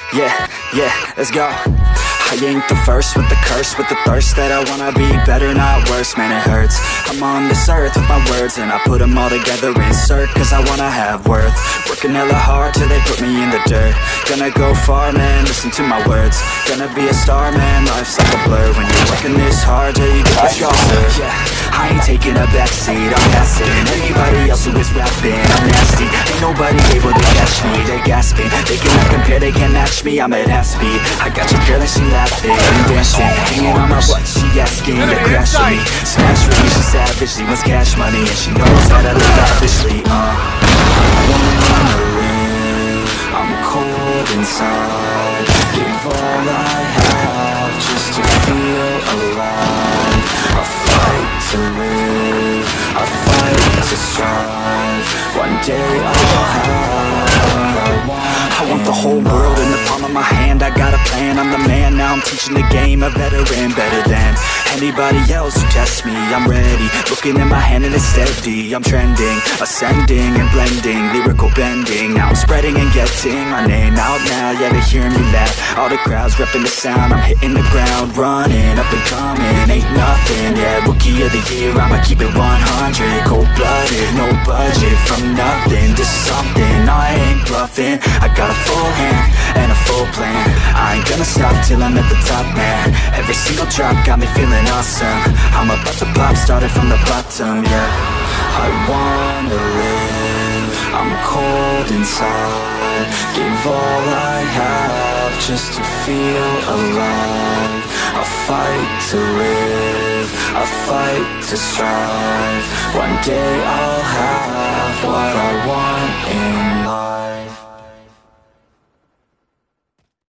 yeah, let's go. I ain't the first with the curse, with the thirst that I wanna be better, not worse, man it hurts. I'm on this earth with my words and I put them all together, insert, cause I wanna have worth. Working hella hard till they put me in the dirt. Gonna go far, man, listen to my words. Gonna be a star, man, life's like a blur. When you're working this hard till you get what you deserve. Yeah, I ain't taking a backseat, I'm passing anybody else who is rapping, I'm nasty. Ain't nobody able to catch me, they gasping. They cannot compare, they can't match me, I'm at half speed. I got your girl and she laughing and dancing, hanging on my butt, she asking to crash with me. Smash with me, she savage, she wants cash money, and she knows that I live lavishly. I wanna live, I'm cold inside. Give all I have just to feel alive. I fight to live, I fight to strive. One day I'll have what I want. I want the whole world in the palm of my hand. I got a plan, I'm the man, now I'm teaching the game. A veteran, better than anybody else who tests me. I'm ready, looking at my hand and it's steady. I'm trending, ascending and blending, lyrical bending. Now I'm spreading and getting my name out now. Yeah, they hearing me laugh, all the crowds repping the sound. I'm hitting the ground, running, up and coming, ain't nothing. Yeah, rookie of the year, I'ma keep it 100. Cold-blooded, no budget, from nothing to something. I ain't bluffing, I got a full hand and a full plan. I ain't gonna stop till I'm at the top, man. Every single drop got me feeling awesome. I'm about to pop, started from the bottom, yeah. I wanna live, I'm cold inside. Give all I have just to feel alive. I fight to live, I fight to strive. One day I'll have what I want in